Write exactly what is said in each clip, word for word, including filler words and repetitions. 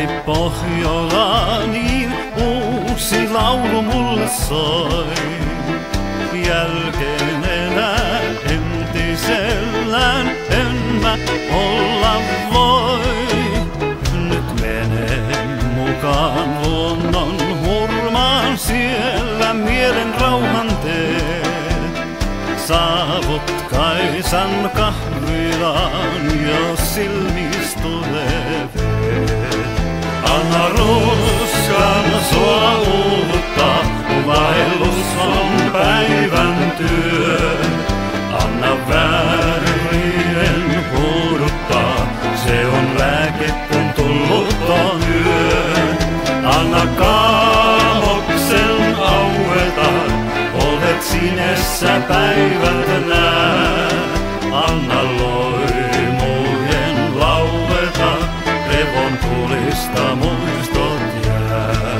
Äiti Pohjola, niin uusi laulu mulle soi. Jälkeen elää entisellään, en mä olla voi. Nyt menen mukaan luonnon hurmaan, siellä mielen rauhan teet. Saavut Kaisan kahvilaan, jos silmis tulee veet. Anna ruskan sua uuvuttaa, kun vaellus on päivän työ. Anna väärien huuduttaa, se on lääke kun tullut on yö. Anna kaamoksen aueta, olet sinessä päivät nää. Anna loimujen laueta, revon tulista muistot jää.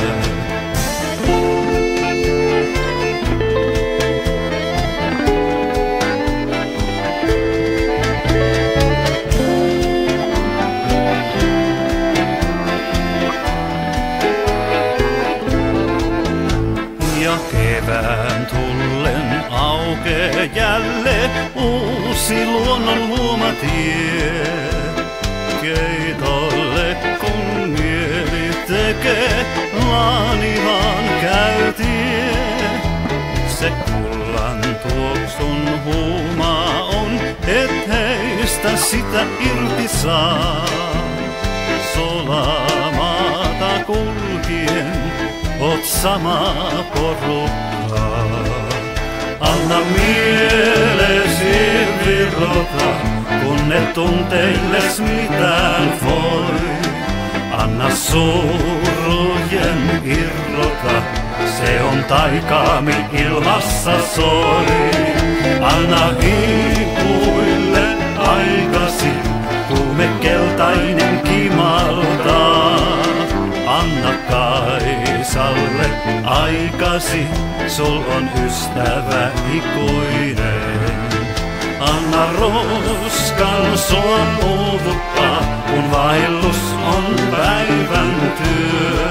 Ja kevään tullen aukee jälleen uusi luonnon luomatie. Keitolle kun mieli tekee, laanimaan käytie. Se kullan tuoksun huumaa on, et heistä sitä irti saa. Solamaata kulkien, oot samaa porukkaa. Anna mielesi virrota, kun et tunteilles mitään voi. Anna surujen irrota, se on taikaami ilmassa soi. Anna hiipuille aikasi, kuume keltainen kimaltaa. Anna Kaisalle aikasi, sul on ystävä ikuinen. Anna ruskan sua uuvuttaa, kun vaellus on päivän työ.